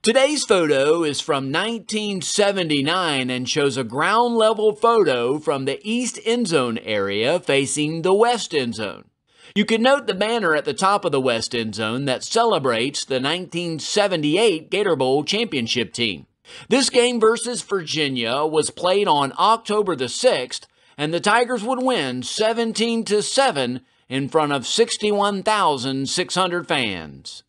Today's photo is from 1979 and shows a ground level photo from the east end zone area facing the west end zone. You can note the banner at the top of the west end zone that celebrates the 1978 Gator Bowl Championship team. This game versus Virginia was played on October the 6th, and the Tigers would win 17-7 in front of 61,600 fans.